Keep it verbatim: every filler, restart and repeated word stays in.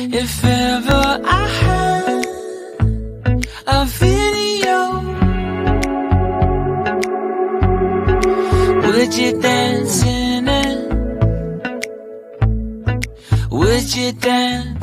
If ever I had a video, would you dance in it? Would you dance?